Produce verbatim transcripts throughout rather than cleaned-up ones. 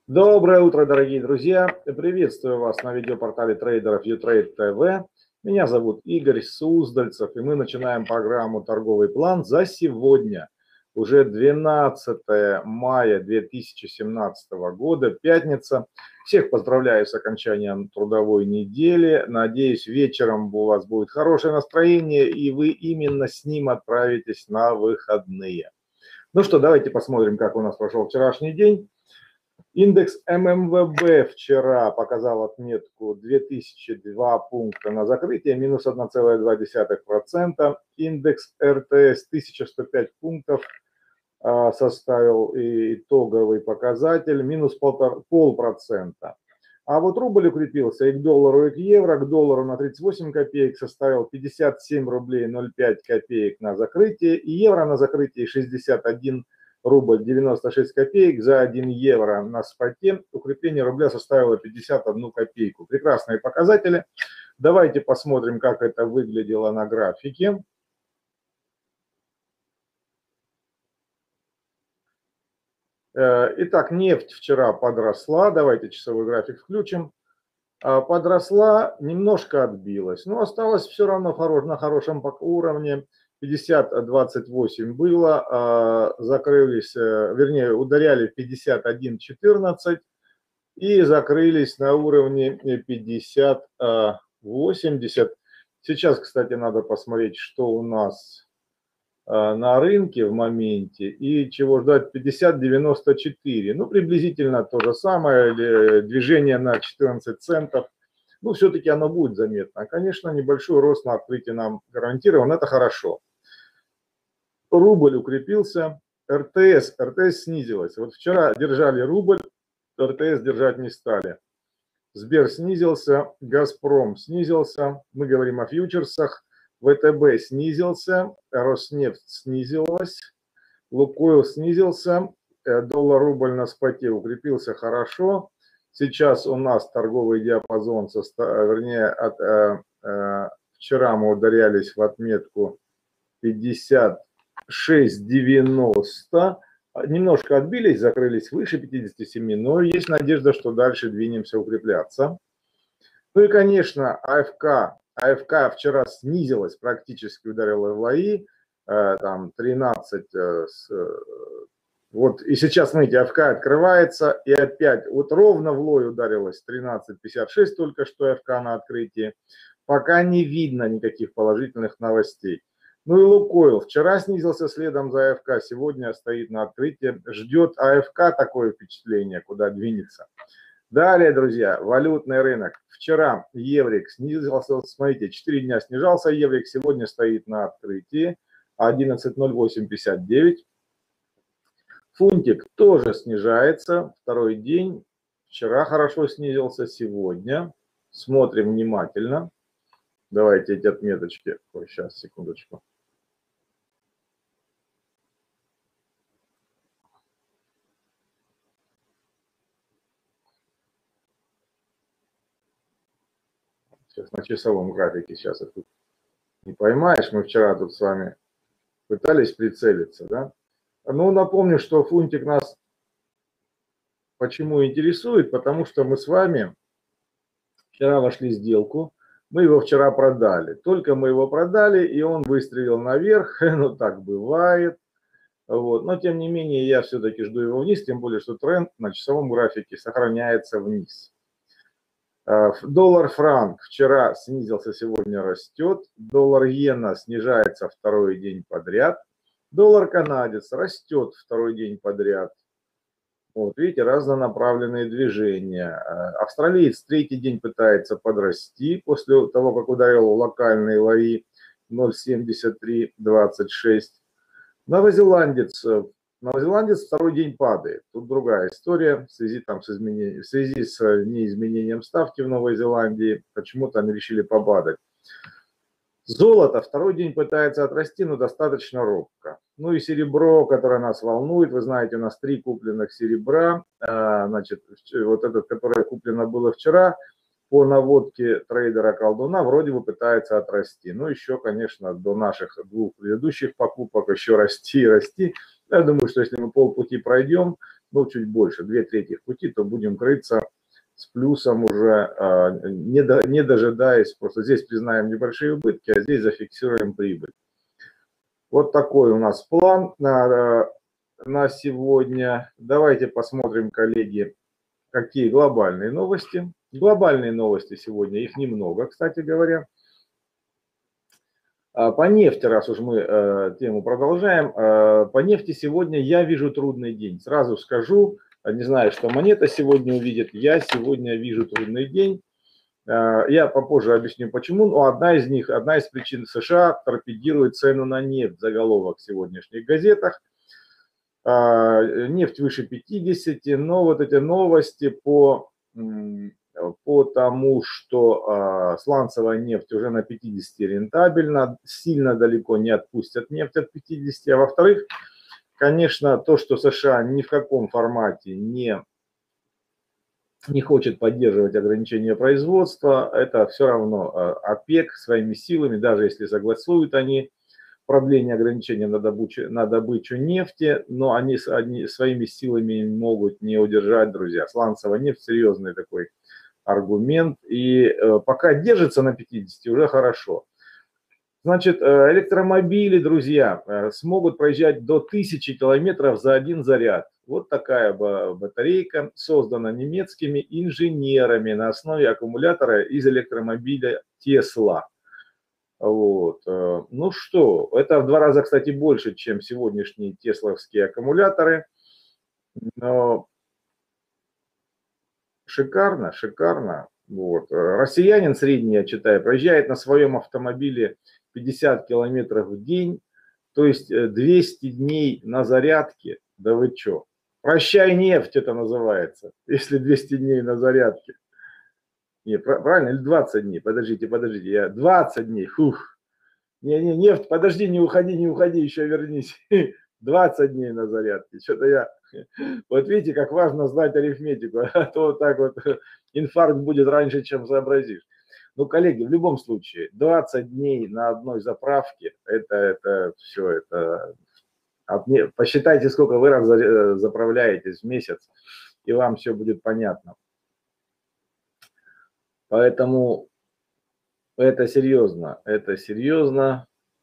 Доброе утро, дорогие друзья! Приветствую вас на видеопортале трейдеров YouTrade точка тв. Меня зовут Игорь Суздальцев, и мы начинаем программу «Торговый план» за сегодня. Уже двенадцатое мая две тысячи семнадцатого года, пятница. Всех поздравляю с окончанием трудовой недели. Надеюсь, вечером у вас будет хорошее настроение, и вы именно с ним отправитесь на выходные. Ну что, давайте посмотрим, как у нас прошел вчерашний день. Индекс эм эм вэ бэ вчера показал отметку две тысячи два пункта на закрытие, минус одна целая две десятых процента. Индекс эр тэ эс тысяча сто пять пунктов составил итоговый показатель, минус полпроцента. А вот рубль укрепился и к доллару, и к евро. К доллару на тридцать восемь копеек составил пятьдесят семь рублей ноль пять копеек на закрытие, и евро на закрытие шестьдесят один рубль девяносто шесть копеек за один евро на споте. Укрепление рубля составило пятьдесят одну копейку. Прекрасные показатели. Давайте посмотрим, как это выглядело на графике. Итак, нефть вчера подросла. Давайте часовой график включим. Подросла, немножко отбилась, но осталась все равно на хорошем уровне. пятьдесят двадцать восемь было, закрылись, вернее, ударяли в пятьдесят один четырнадцать и закрылись на уровне пятьдесят восемьдесят. Сейчас, кстати, надо посмотреть, что у нас на рынке в моменте и чего ждать. Пятьдесят девяносто четыре, ну приблизительно то же самое, движение на четырнадцать центов. Ну, все-таки оно будет заметно. Конечно, небольшой рост на открытии нам гарантирован, это хорошо. Рубль укрепился, эр тэ эс, эр тэ эс снизилась. Вот вчера держали рубль, эр тэ эс держать не стали. Сбер снизился, Газпром снизился, мы говорим о фьючерсах, вэ тэ бэ снизился, Роснефть снизилась, Лукойл снизился, доллар-рубль на споте укрепился хорошо. Сейчас у нас торговый диапазон, вернее, от, э, э, вчера мы ударялись в отметку пятьдесят шесть девяносто. Немножко отбились, закрылись выше пятидесяти семи, но есть надежда, что дальше двинемся укрепляться. Ну и, конечно, а эф ка. а эф ка вчера снизилась, практически ударила в лои, э, там тринадцать. Э, с, вот и сейчас, смотрите, а эф ка открывается, и опять вот ровно в лой ударилась тринадцать пятьдесят шесть только что а эф ка на открытии. Пока не видно никаких положительных новостей. Ну и Лукойл вчера снизился следом за а эф ка, сегодня стоит на открытии, ждет а эф ка такое впечатление, куда двинется. Далее, друзья, валютный рынок. Вчера еврик снизился, смотрите, четыре дня снижался еврик, сегодня стоит на открытии одиннадцать ноль восемь пятьдесят девять. Фунтик тоже снижается, второй день, вчера хорошо снизился, сегодня. Смотрим внимательно. Давайте эти отметочки, ой, сейчас, секундочку. Сейчас на часовом графике, сейчас это не поймаешь, мы вчера тут с вами пытались прицелиться, да? Ну, напомню, что фунтик нас почему интересует, потому что мы с вами вчера вошли в сделку, мы его вчера продали. Только мы его продали, и он выстрелил наверх, ну так бывает. Вот. Но тем не менее я все-таки жду его вниз, тем более, что тренд на часовом графике сохраняется вниз. Доллар-франк вчера снизился, сегодня растет. Доллар-иена снижается второй день подряд. Доллар-канадец растет второй день подряд. Вот, видите, разнонаправленные движения. Австралиец третий день пытается подрасти после того, как ударил локальные лои ноль семьдесят три двадцать шесть. Новозеландец, новозеландец второй день падает. Тут другая история в связи, там, с, изменением, в связи с неизменением ставки в Новой Зеландии. Почему-то они решили побадать. Золото второй день пытается отрасти, но достаточно робко. Ну и серебро, которое нас волнует. Вы знаете, у нас три купленных серебра. Значит, вот этот, которое куплено было вчера, по наводке трейдера Колдуна, вроде бы пытается отрасти. Ну, еще, конечно, до наших двух предыдущих покупок еще расти и расти. Я думаю, что если мы полпути пройдем, ну, чуть больше, две трети пути, то будем крыться с плюсом уже, не, до, не дожидаясь, просто здесь признаем небольшие убытки, а здесь зафиксируем прибыль. Вот такой у нас план на, на сегодня. Давайте посмотрим, коллеги, какие глобальные новости. Глобальные новости сегодня, их немного, кстати говоря. По нефти, раз уж мы э, тему продолжаем, э, по нефти сегодня я вижу трудный день. Сразу скажу, не знаю, что монета сегодня увидит, я сегодня вижу трудный день. Э, я попозже объясню почему, но одна из них, одна из причин США торпедирует цену на нефть, заголовок в сегодняшних газетах. Э, нефть выше пятидесяти, но вот эти новости по... потому что э, сланцевая нефть уже на пятидесяти рентабельна, сильно далеко не отпустят нефть от пятидесяти. А во-вторых, конечно, то, что США ни в каком формате не, не хочет поддерживать ограничения производства, это все равно э, ОПЕК своими силами, даже если согласуют они продление ограничений на добычу, на добычу нефти, но они, они своими силами могут не удержать, друзья. Сланцевая нефть серьезный такой аргумент, и э, пока держится на пятидесяти, уже хорошо. Значит, э, электромобили, друзья, э, смогут проезжать до тысячи километров за один заряд. Вот такая батарейка создана немецкими инженерами на основе аккумулятора из электромобиля Tesla. Вот. э, Ну что, это в два раза, кстати, больше, чем сегодняшние тесловские аккумуляторы. Но шикарно, шикарно. Вот. Россиянин средний, я читаю, проезжает на своем автомобиле пятьдесят километров в день, то есть двести дней на зарядке. Да вы чё? Прощай нефть это называется, если двести дней на зарядке. Не, правильно, или двадцать дней? Подождите, подождите, я двадцать дней, фух. Не, не, нефть, подожди, не уходи, не уходи, еще вернись. двадцать дней на зарядке. Что-то я... Вот видите, как важно знать арифметику, а то вот так вот инфаркт будет раньше, чем сообразишь. Ну, коллеги, в любом случае, двадцать дней на одной заправке, это, это все, это... Посчитайте, сколько вы раз заправляетесь в месяц, и вам все будет понятно. Поэтому это серьезно, это серьезно.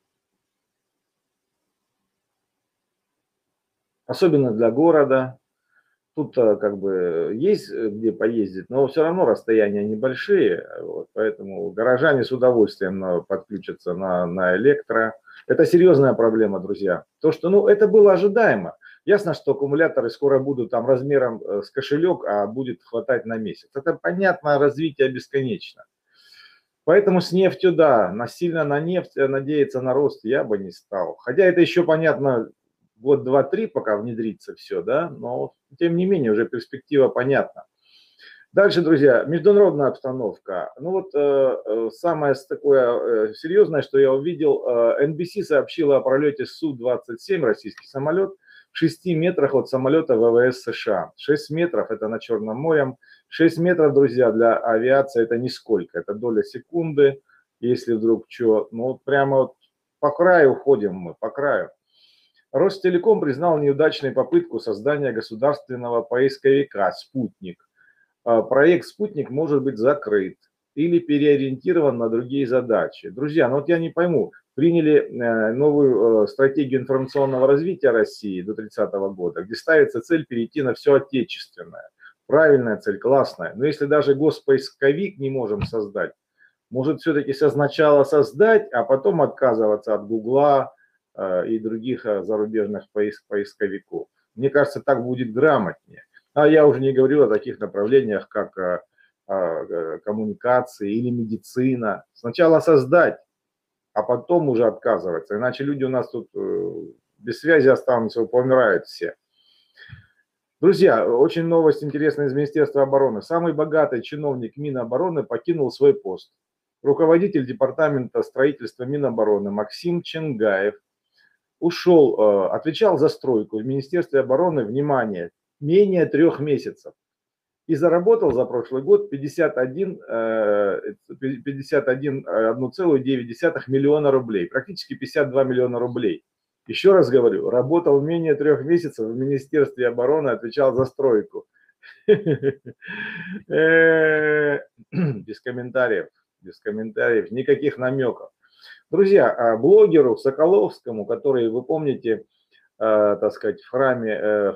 Особенно для города. Тут как бы есть где поездить, но все равно расстояния небольшие. Вот, поэтому горожане с удовольствием подключатся на, на электро. Это серьезная проблема, друзья. То, что, ну, это было ожидаемо. Ясно, что аккумуляторы скоро будут там размером с кошелек, а будет хватать на месяц. Это понятно, развитие бесконечно. Поэтому с нефтью, да, насильно на нефть надеяться на рост я бы не стал. Хотя это еще понятно, год, два, три, пока внедрится все, да, но тем не менее уже перспектива понятна. Дальше, друзья, международная обстановка. Ну вот э, самое такое э, серьезное, что я увидел, э, эн би си сообщила о пролете Су двадцать семь, российский самолет, в шести метрах от самолета вэ вэ эс США. шесть метров, это над Черным морем. шесть метров, друзья, для авиации это нисколько, это доля секунды, если вдруг что. Ну вот прямо вот по краю ходим мы, по краю. Ростелеком признал неудачной попытку создания государственного поисковика «Спутник». Проект «Спутник» может быть закрыт или переориентирован на другие задачи. Друзья, ну вот я не пойму, приняли новую стратегию информационного развития России до тридцатого года, где ставится цель перейти на все отечественное. Правильная цель, классная. Но если даже госпоисковик не можем создать, может все-таки сначала создать, а потом отказываться от Гугла и других зарубежных поисковиков. Мне кажется, так будет грамотнее. А я уже не говорю о таких направлениях, как коммуникации или медицина. Сначала создать, а потом уже отказываться. Иначе люди у нас тут без связи останутся, помирают все. Друзья, очень новость интересная из Министерства обороны. Самый богатый чиновник Минобороны покинул свой пост. Руководитель департамента строительства Минобороны Максим Ченгаев ушел, отвечал за стройку в Министерстве обороны, внимание, менее трех месяцев. И заработал за прошлый год пятьдесят один целых девять десятых миллиона рублей, практически пятьдесят два миллиона рублей. Еще раз говорю, работал менее трех месяцев в Министерстве обороны, отвечал за стройку. Без комментариев, без комментариев, никаких намеков. Друзья, блогеру Соколовскому, который, вы помните, так сказать, в храме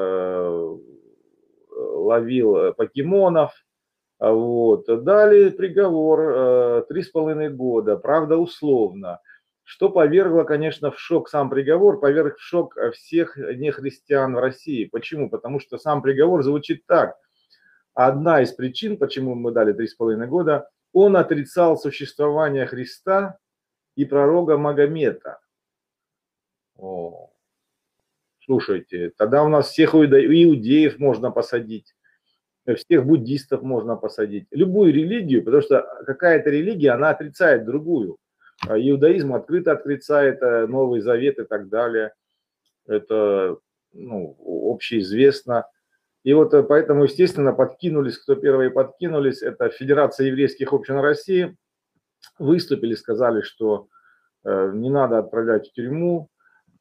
ловил покемонов, вот, дали приговор три с половиной года, правда условно, что повергло, конечно, в шок сам приговор, поверг в шок всех нехристиан в России. Почему? Потому что сам приговор звучит так. Одна из причин, почему мы дали три с половиной года, он отрицал существование Христа и пророка Магомета. О, слушайте, тогда у нас всех иудеев можно посадить. Всех буддистов можно посадить, любую религию, потому что какая-то религия, она отрицает другую. Иудаизм открыто отрицает Новый Завет и так далее. Это, ну, общеизвестно. И вот поэтому, естественно, подкинулись, кто первые подкинулись, это Федерация еврейских общин России, выступили, сказали, что не надо отправлять в тюрьму.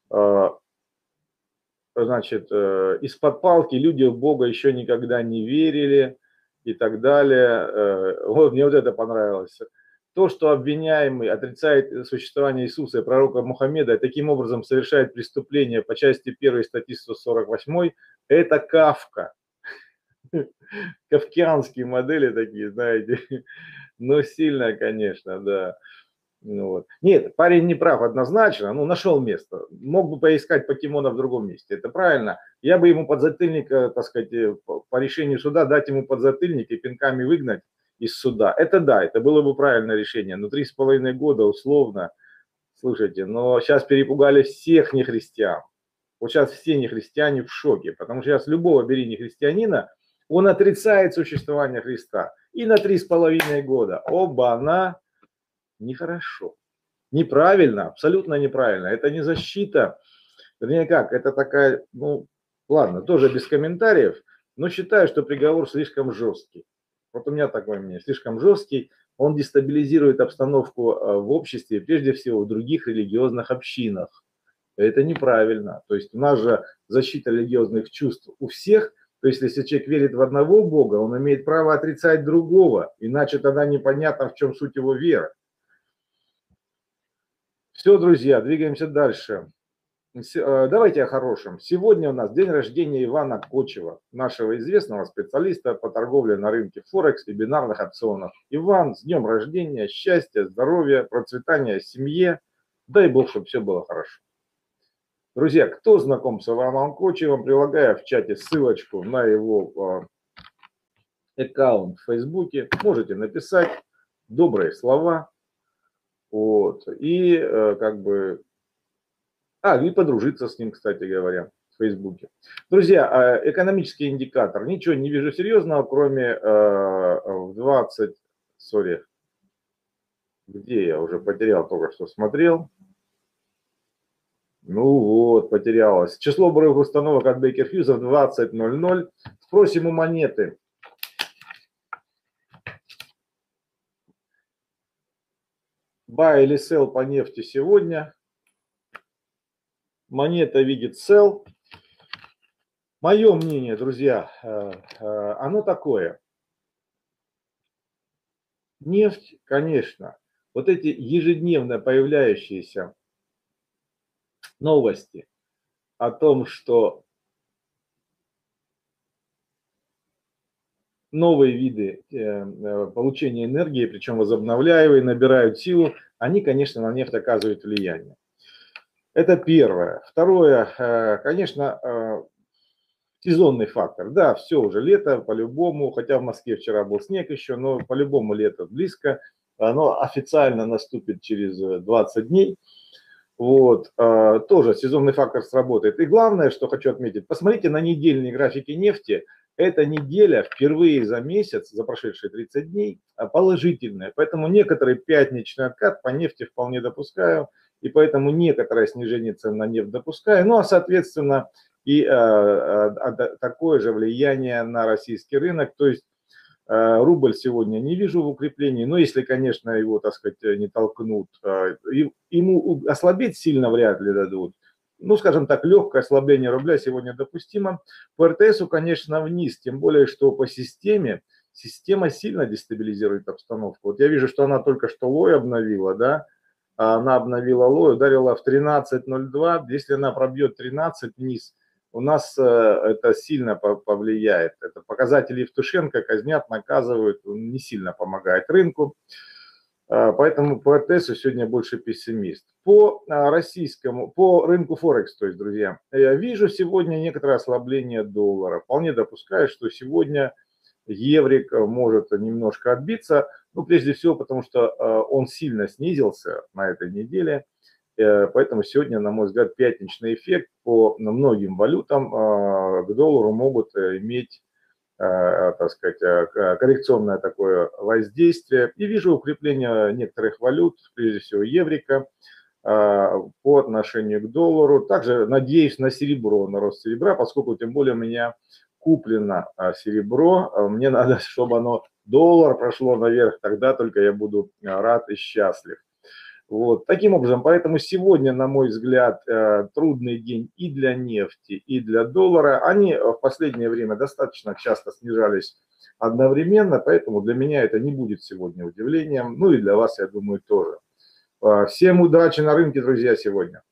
Значит, из-под палки люди в Бога еще никогда не верили и так далее. Вот, мне вот это понравилось. То, что обвиняемый отрицает существование Иисуса и пророка Мухаммеда и таким образом совершает преступление по части первой статьи сто сорок восемь, это Кафка. Кафкианские модели такие, знаете. Но сильно, конечно, да. Ну, вот. Нет, парень не прав однозначно, ну, нашел место. Мог бы поискать покемона в другом месте, это правильно. Я бы ему подзатыльник, так сказать, по решению суда дать ему подзатыльник и пинками выгнать из суда. Это да, это было бы правильное решение. Но три с половиной года условно, слушайте, но сейчас перепугали всех нехристиан. Вот сейчас все нехристиане в шоке, потому что сейчас любого бери нехристианина, он отрицает существование Христа. И на три с половиной года. Оба-на! Нехорошо. Неправильно, абсолютно неправильно. Это не защита. Вернее, как, это такая, ну, ладно, тоже без комментариев, но считаю, что приговор слишком жесткий. Вот у меня такое мнение, слишком жесткий. Он дестабилизирует обстановку в обществе, прежде всего в других религиозных общинах. Это неправильно. То есть у нас же защита религиозных чувств у всех. То есть если человек верит в одного Бога, он имеет право отрицать другого. Иначе тогда непонятно, в чем суть его веры. Все, друзья, двигаемся дальше. Давайте о хорошем. Сегодня у нас день рождения Ивана Кочева, нашего известного специалиста по торговле на рынке Форекс и бинарных опционов. Иван, с днем рождения, счастья, здоровья, процветания семье. Дай Бог, чтобы все было хорошо. Друзья, кто знаком с Иваном Кочевым, прилагаю в чате ссылочку на его аккаунт в Фейсбуке. Можете написать добрые слова. Вот, и как бы, а, и подружиться с ним, кстати говоря, в Фейсбуке. Друзья, экономический индикатор, ничего не вижу серьезного, кроме в двадцать, сори, где я уже потерял, только что смотрел. Ну вот, потерялось. Число боевых установок от Baker Hughes в двадцать ноль ноль. Спросим у монеты. Buy или sell по нефти сегодня. Монета видит sell. Мое мнение, друзья, оно такое. Нефть, конечно, вот эти ежедневно появляющиеся новости о том, что новые виды получения энергии, причем возобновляемые, набирают силу, они, конечно, на нефть оказывают влияние. Это первое. Второе, конечно, сезонный фактор. Да, все, уже лето, по-любому, хотя в Москве вчера был снег еще, но по-любому лето близко. Оно официально наступит через двадцать дней. Вот, тоже сезонный фактор сработает. И главное, что хочу отметить, посмотрите на недельные графики нефти. Эта неделя впервые за месяц, за прошедшие тридцать дней, положительная. Поэтому некоторый пятничный откат по нефти вполне допускаю. И поэтому некоторое снижение цен на нефть допускаю. Ну а соответственно и э, э, такое же влияние на российский рынок. То есть э, рубль сегодня не вижу в укреплении. Но если, конечно, его, так сказать, не толкнут, э, ему ослабеть сильно вряд ли дадут. ну, скажем так, легкое ослабление рубля сегодня допустимо. По эр тэ эсу, конечно, вниз, тем более, что по системе, система сильно дестабилизирует обстановку. Вот я вижу, что она только что лой обновила, да, она обновила лой, ударила в тринадцать ноль два, если она пробьет тринадцать вниз, у нас это сильно повлияет. Это показатели Евтушенко казнят, наказывают, не сильно помогает рынку. Поэтому по эр тэ эсу сегодня больше пессимист. По российскому, по рынку Форекс, то есть, друзья, я вижу сегодня некоторое ослабление доллара. Вполне допускаю, что сегодня еврик может немножко отбиться. Ну, прежде всего, потому что он сильно снизился на этой неделе. Поэтому сегодня, на мой взгляд, пятничный эффект по многим валютам к доллару могут иметь, так сказать, коррекционное такое воздействие. И вижу укрепление некоторых валют, прежде всего еврика, по отношению к доллару. Также надеюсь на серебро, на рост серебра, поскольку тем более у меня куплено серебро. Мне надо, чтобы оно доллар прошло наверх, тогда только я буду рад и счастлив. Вот. Таким образом, поэтому сегодня, на мой взгляд, трудный день и для нефти, и для доллара. Они в последнее время достаточно часто снижались одновременно, поэтому для меня это не будет сегодня удивлением. Ну и для вас, я думаю, тоже. Всем удачи на рынке, друзья, сегодня.